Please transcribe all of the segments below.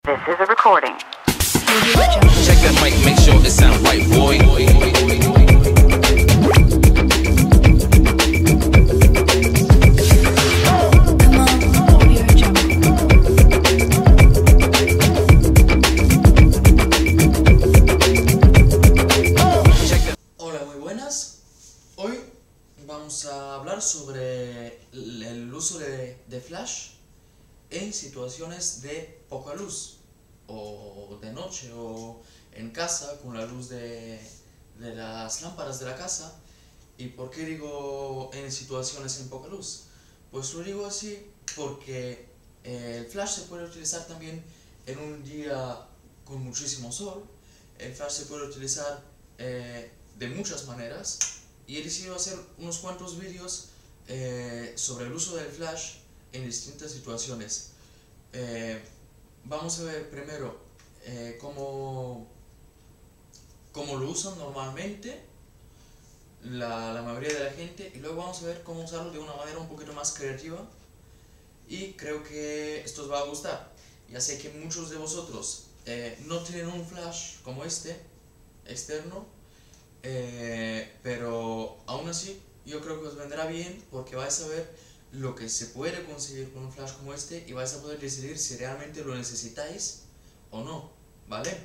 This is a recording. Check that mic, make sure it sound right, boy. Hola, muy buenas. Hoy vamos a hablar sobre el uso de flash en situaciones de poca luz, o de noche, o en casa con la luz de las lámparas de la casa. ¿Y por qué digo en situaciones en poca luz? Pues lo digo así porque el flash se puede utilizar también en un día con muchísimo sol. El flash se puede utilizar de muchas maneras, y he decidido hacer unos cuantos vídeos sobre el uso del flash en distintas situaciones. Vamos a ver primero cómo lo usan normalmente la mayoría de la gente, y luego vamos a ver cómo usarlo de una manera un poquito más creativa, y creo que esto os va a gustar. Ya sé que muchos de vosotros no tienen un flash como este externo, pero aún así yo creo que os vendrá bien, porque vais a ver lo que se puede conseguir con un flash como este, y vais a poder decidir si realmente lo necesitáis o no, ¿vale?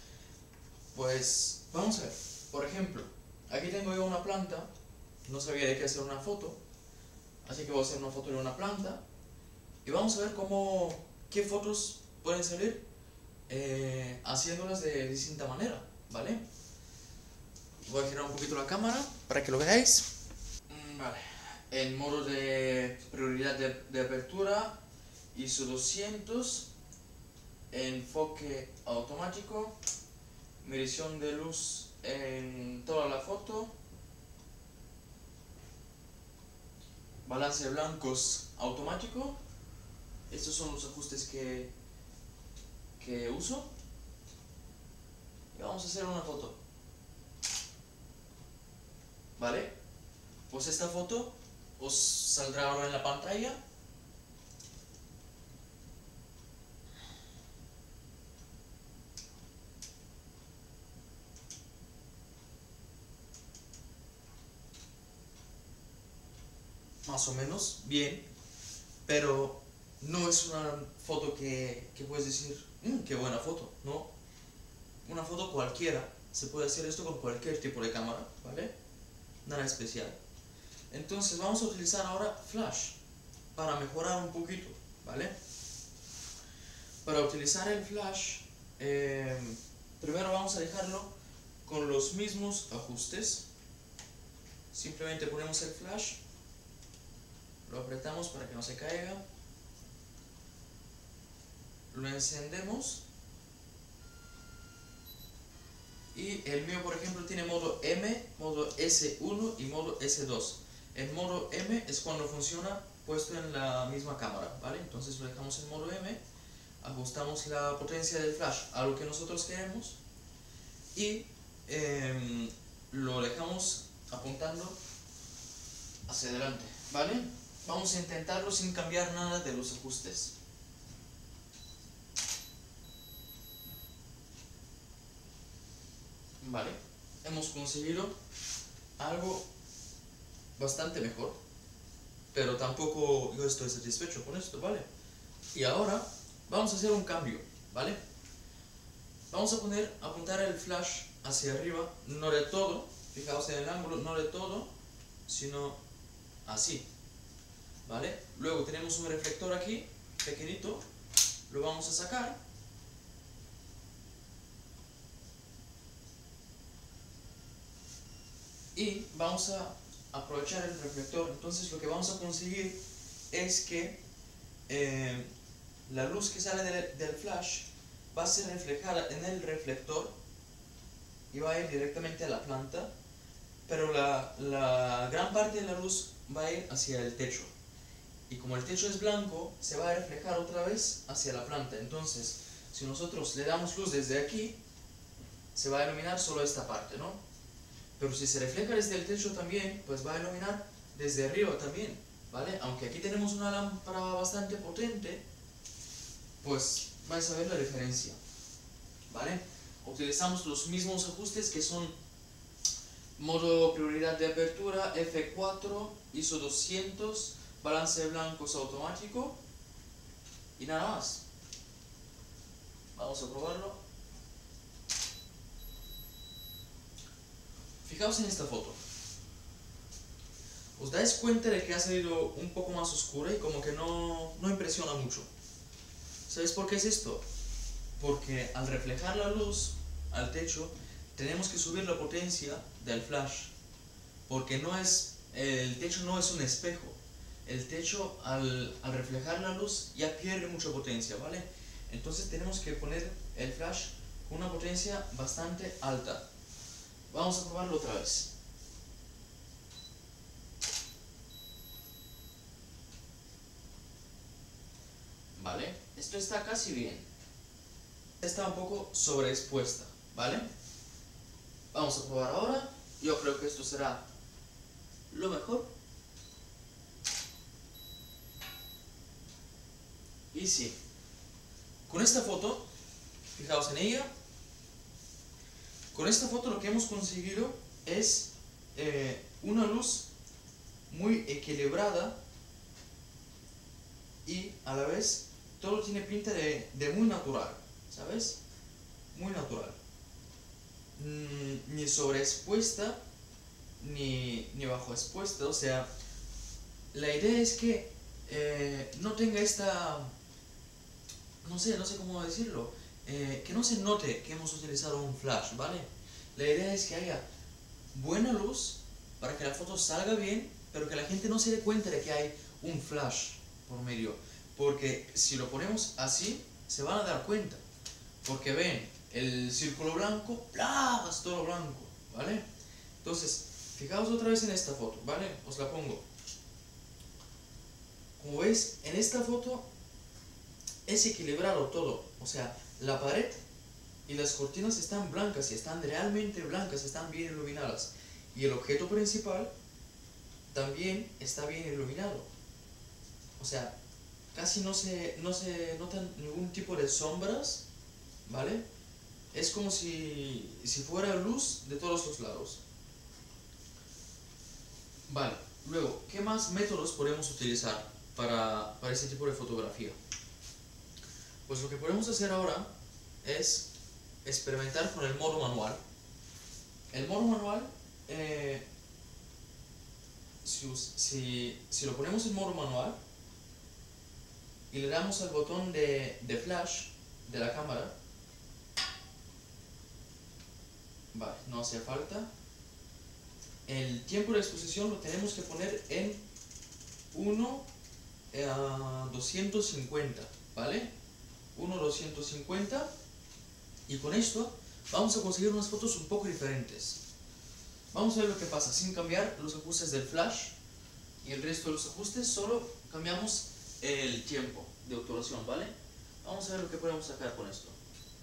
Pues vamos a ver. Por ejemplo, aquí tengo yo una planta. No sabía de qué hacer una foto, así que voy a hacer una foto de una planta, y vamos a ver qué fotos pueden salir haciéndolas de distinta manera, ¿vale? Voy a girar un poquito la cámara para que lo veáis. Vale. En modo de prioridad de apertura, ISO 200, enfoque automático, medición de luz en toda la foto, balance de blancos automático. Estos son los ajustes que uso, y vamos a hacer una foto. ¿Vale? Pues esta foto os saldrá ahora en la pantalla. Más o menos bien, pero no es una foto que puedes decir, qué buena foto, no. Una foto cualquiera, se puede hacer esto con cualquier tipo de cámara, ¿vale? Nada especial. Entonces vamos a utilizar ahora flash para mejorar un poquito, ¿vale? Para utilizar el flash, primero vamos a dejarlo con los mismos ajustes. Simplemente ponemos el flash, lo apretamos para que no se caiga, lo encendemos, y el mío, por ejemplo, tiene modo M, modo S1 y modo S2. El modo M es cuando funciona puesto en la misma cámara, ¿vale? Entonces lo dejamos en modo M, ajustamos la potencia del flash a lo que nosotros queremos, y lo dejamos apuntando hacia adelante, ¿vale? Vamos a intentarlo sin cambiar nada de los ajustes. Vale, hemos conseguido algo bastante mejor, pero tampoco yo estoy satisfecho con esto, ¿vale? Y ahora vamos a hacer un cambio, ¿vale? Vamos a apuntar el flash hacia arriba, no de todo, fijaos en el ángulo, no de todo, sino así, ¿vale? Luego tenemos un reflector aquí, pequeñito, lo vamos a sacar. Y vamos a aprovechar el reflector. Entonces lo que vamos a conseguir es que la luz que sale del flash va a ser reflejada en el reflector y va a ir directamente a la planta, pero la gran parte de la luz va a ir hacia el techo, y como el techo es blanco, se va a reflejar otra vez hacia la planta. Entonces, si nosotros le damos luz desde aquí, se va a iluminar solo esta parte, ¿no? Pero si se refleja desde el techo también, pues va a iluminar desde arriba también, ¿vale? Aunque aquí tenemos una lámpara bastante potente, pues vais a ver la diferencia, ¿vale? Utilizamos los mismos ajustes que son modo prioridad de apertura, F4, ISO 200, balance de blancos automático y nada más. Vamos a probarlo. Fijaos en esta foto. Os dais cuenta de que ha salido un poco más oscura y como que no impresiona mucho. ¿Sabéis por qué es esto? Porque al reflejar la luz al techo tenemos que subir la potencia del flash, porque el techo no es un espejo. El techo al reflejar la luz ya pierde mucha potencia, ¿vale? Entonces tenemos que poner el flash con una potencia bastante alta. Vamos a probarlo otra vez. Vale, esto está casi bien. Está un poco sobreexpuesta, ¿vale? Vamos a probar ahora. Yo creo que esto será lo mejor. Y sí, con esta foto, fijaos en ella, con esta foto lo que hemos conseguido es una luz muy equilibrada y a la vez todo tiene pinta de muy natural, ¿sabes? Muy natural. Ni sobreexpuesta ni bajo expuesta, o sea, la idea es que no tenga esta, no sé cómo decirlo, que no se note que hemos utilizado un flash, ¿vale? La idea es que haya buena luz para que la foto salga bien, pero que la gente no se dé cuenta de que hay un flash por medio, porque si lo ponemos así se van a dar cuenta, porque ven el círculo blanco, ¡bla! Es todo blanco, ¿vale? Entonces, fijaos otra vez en esta foto, ¿vale? Os la pongo. Como veis, en esta foto es equilibrado todo, o sea, la pared y las cortinas están blancas y están realmente blancas, están bien iluminadas, y el objeto principal también está bien iluminado, o sea, casi no se notan ningún tipo de sombras, ¿vale? Es como si fuera luz de todos los lados. Vale, luego, ¿qué más métodos podemos utilizar para este tipo de fotografía? Pues lo que podemos hacer ahora es experimentar con el modo manual. El modo manual, si lo ponemos en modo manual y le damos al botón de flash de la cámara, vale, no hace falta. El tiempo de exposición lo tenemos que poner en 1:250, ¿vale? 1:250, y con esto vamos a conseguir unas fotos un poco diferentes. Vamos a ver lo que pasa sin cambiar los ajustes del flash y el resto de los ajustes, solo cambiamos el tiempo de obturación, ¿vale? Vamos a ver lo que podemos sacar con esto.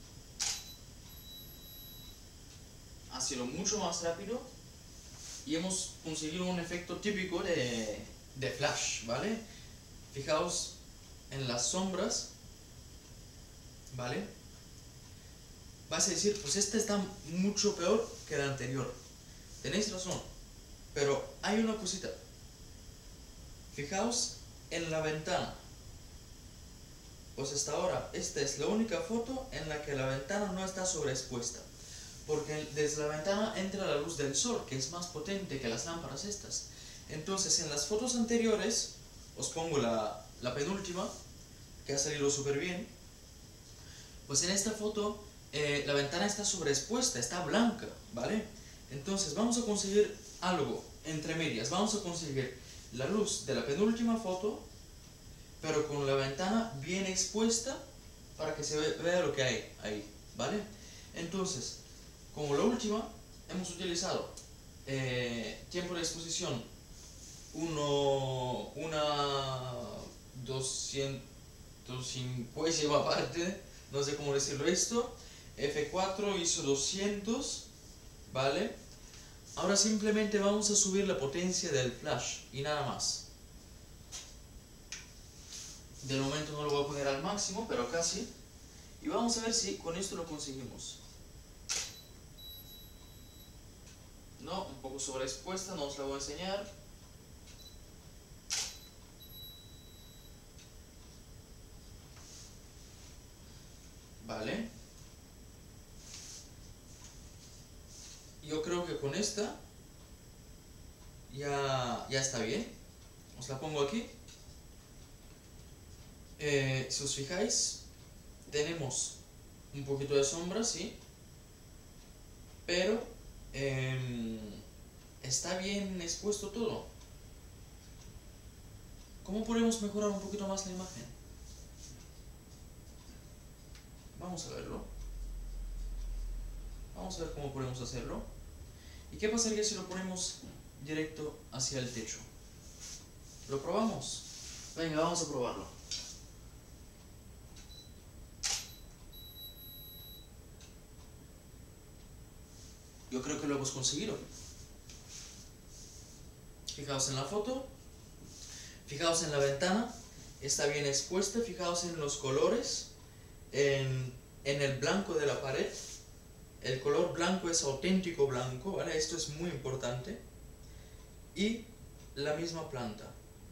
Ha sido mucho más rápido y hemos conseguido un efecto típico de flash, ¿vale? Fijaos en las sombras, ¿vale? Vas a decir, pues esta está mucho peor que la anterior. Tenéis razón, pero hay una cosita. Fijaos en la ventana. Pues hasta ahora esta es la única foto en la que la ventana no está sobreexpuesta, porque desde la ventana entra la luz del sol, que es más potente que las lámparas estas. Entonces en las fotos anteriores, os pongo la penúltima, que ha salido súper bien, pues en esta foto la ventana está sobreexpuesta, está blanca, ¿vale? Entonces vamos a conseguir algo entre medias, vamos a conseguir la luz de la penúltima foto, pero con la ventana bien expuesta para que se vea lo que hay ahí, ¿vale? Entonces, como la última, hemos utilizado tiempo de exposición 250 aparte, no sé cómo decirlo esto, F4, ISO 200, ¿vale? Ahora simplemente vamos a subir la potencia del flash y nada más. De momento no lo voy a poner al máximo, pero casi. Y vamos a ver si con esto lo conseguimos. No, un poco sobreexpuesta, no os la voy a enseñar. Vale. Yo creo que con esta ya está bien. Os la pongo aquí. Si os fijáis, tenemos un poquito de sombra, sí, pero está bien expuesto todo. ¿Cómo podemos mejorar un poquito más la imagen? Vamos a verlo. Vamos a ver cómo podemos hacerlo. ¿Y qué pasaría si lo ponemos directo hacia el techo? ¿Lo probamos? Venga, vamos a probarlo. Yo creo que lo hemos conseguido. Fijaos en la foto, fijaos en la ventana, está bien expuesta, fijaos en los colores, en el blanco de la pared. El color blanco es auténtico blanco, ¿vale? Esto es muy importante. Y la misma planta.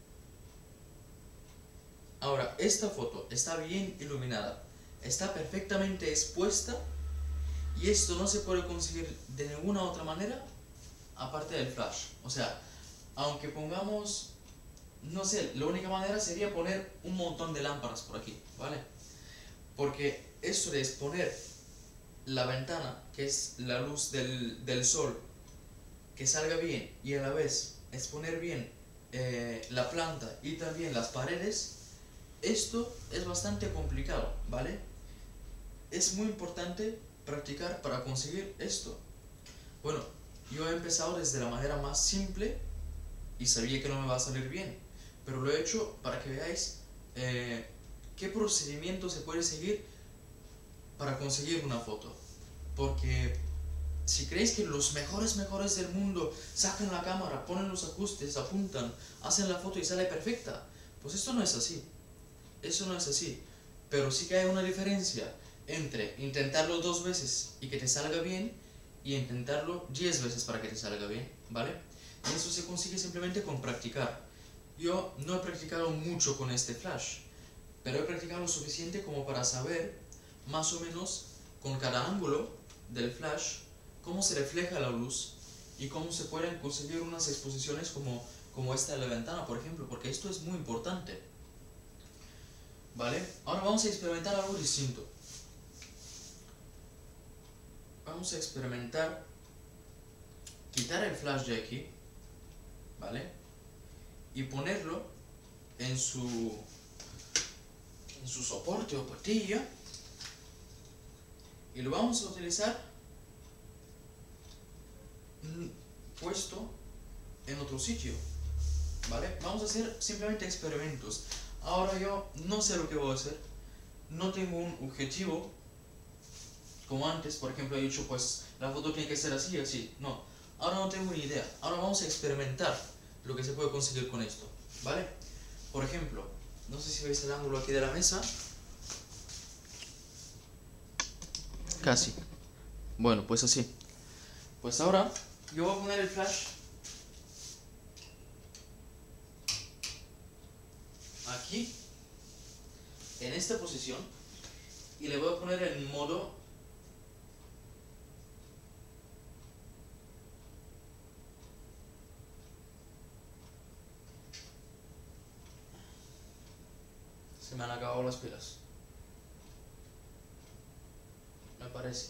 Ahora, esta foto está bien iluminada, está perfectamente expuesta. Y esto no se puede conseguir de ninguna otra manera aparte del flash. O sea, aunque pongamos, no sé, la única manera sería poner un montón de lámparas por aquí, ¿vale? Porque eso de exponer la ventana, que es la luz del sol, que salga bien, y a la vez exponer bien la planta y también las paredes, esto es bastante complicado, ¿vale? Es muy importante practicar para conseguir esto. Bueno, yo he empezado desde la manera más simple y sabía que no me va a salir bien, pero lo he hecho para que veáis qué procedimiento se puede seguir para conseguir una foto. Porque si creéis que los mejores del mundo sacan la cámara, ponen los ajustes, apuntan, hacen la foto y sale perfecta, pues esto no es así. Eso no es así. Pero sí que hay una diferencia entre intentarlo 2 veces y que te salga bien y intentarlo 10 veces para que te salga bien, ¿vale? Y eso se consigue simplemente con practicar. Yo no he practicado mucho con este flash, pero he practicado lo suficiente como para saber más o menos con cada ángulo del flash cómo se refleja la luz y cómo se pueden conseguir unas exposiciones como esta de la ventana, por ejemplo, porque esto es muy importante. ¿Vale? Ahora vamos a experimentar algo distinto. Vamos a experimentar quitar el flash de aquí, ¿vale? Y ponerlo en su soporte o patilla, y lo vamos a utilizar puesto en otro sitio, ¿vale? Vamos a hacer simplemente experimentos. Ahora yo no sé lo que voy a hacer, no tengo un objetivo como antes. Por ejemplo, he dicho, pues la foto tiene que ser así, así. No, ahora no tengo ni idea. Ahora vamos a experimentar lo que se puede conseguir con esto, ¿vale? Por ejemplo, no sé si veis el ángulo aquí de la mesa. Casi. Bueno, pues así. Pues ahora yo voy a poner el flash aquí, en esta posición, y le voy a poner en modo se me han acabado las pilas, me parece.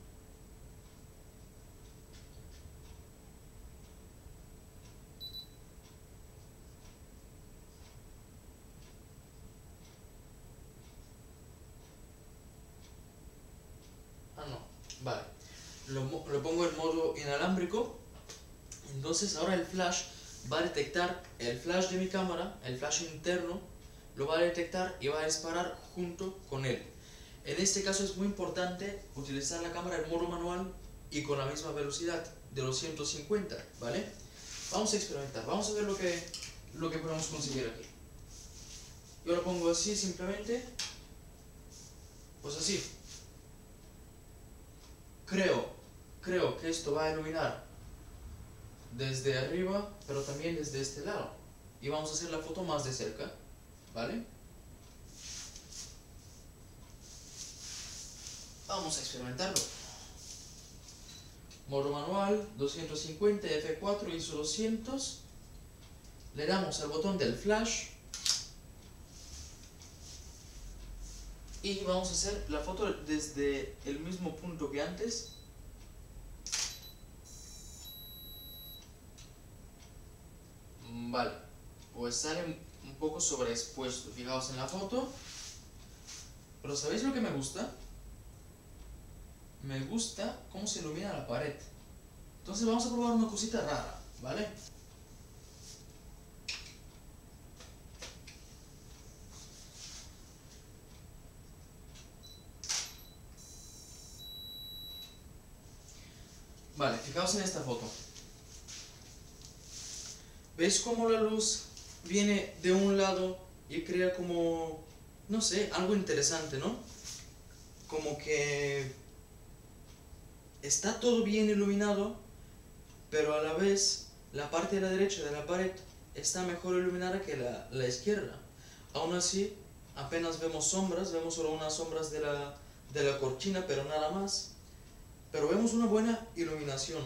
Ah, no, vale. Lo pongo en modo inalámbrico. Entonces ahora el flash va a detectar el flash de mi cámara, el flash interno, lo va a detectar y va a disparar junto con él. En este caso es muy importante utilizar la cámara en modo manual y con la misma velocidad de los 150, ¿vale? Vamos a experimentar, vamos a ver lo que podemos conseguir aquí. Yo lo pongo así simplemente. Pues así. Creo que esto va a iluminar desde arriba, pero también desde este lado. Y vamos a hacer la foto más de cerca, ¿vale? Vamos a experimentarlo. Modo manual, 250, F4, ISO 200. Le damos al botón del flash. Y vamos a hacer la foto desde el mismo punto que antes. Vale, pues sale un poco sobreexpuesto, fijaos en la foto. Pero ¿sabéis lo que me gusta? Me gusta cómo se ilumina la pared. Entonces vamos a probar una cosita rara, ¿vale? Vale, fijaos en esta foto. ¿Veis cómo la luz viene de un lado y crea como, no sé, algo interesante, ¿no? Como que está todo bien iluminado, pero a la vez la parte de la derecha de la pared está mejor iluminada que la izquierda. Aún así, apenas vemos sombras, vemos solo unas sombras de la cortina, pero nada más. Pero vemos una buena iluminación.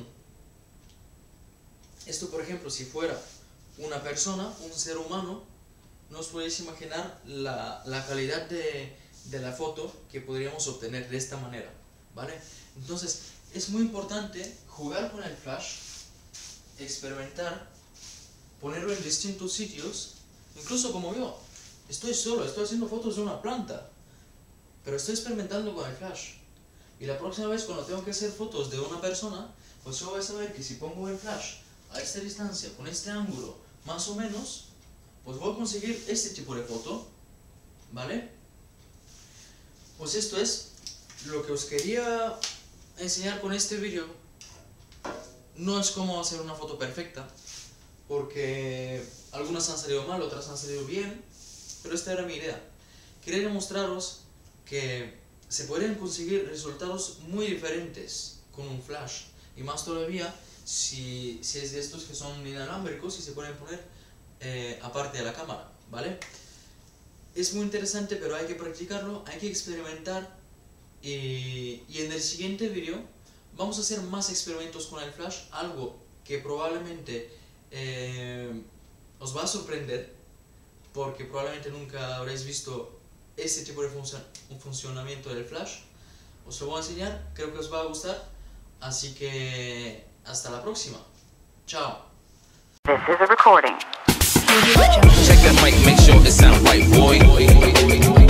Esto, por ejemplo, si fuera una persona, un ser humano, no os podéis imaginar la calidad de la foto que podríamos obtener de esta manera, ¿vale? Entonces, es muy importante jugar con el flash, experimentar, ponerlo en distintos sitios, incluso como yo. Estoy solo, estoy haciendo fotos de una planta, pero estoy experimentando con el flash. Y la próxima vez cuando tengo que hacer fotos de una persona, pues yo voy a saber que si pongo el flash a esta distancia, con este ángulo, más o menos, pues voy a conseguir este tipo de foto, ¿vale? Pues esto es lo que os quería enseñar con este vídeo. No es cómo hacer una foto perfecta, porque algunas han salido mal, otras han salido bien, pero esta era mi idea. Quería demostraros que se pueden conseguir resultados muy diferentes con un flash, y más todavía si es de estos que son inalámbricos y se pueden poner aparte de la cámara, ¿vale? Es muy interesante, pero hay que practicarlo, hay que experimentar, y en el siguiente vídeo vamos a hacer más experimentos con el flash, algo que probablemente os va a sorprender, porque probablemente nunca habréis visto este tipo de funcionamiento del flash. Os lo voy a enseñar, creo que os va a gustar, así que hasta la próxima. Chao. This is a recording. Check that mic, make sure it sound right, boy.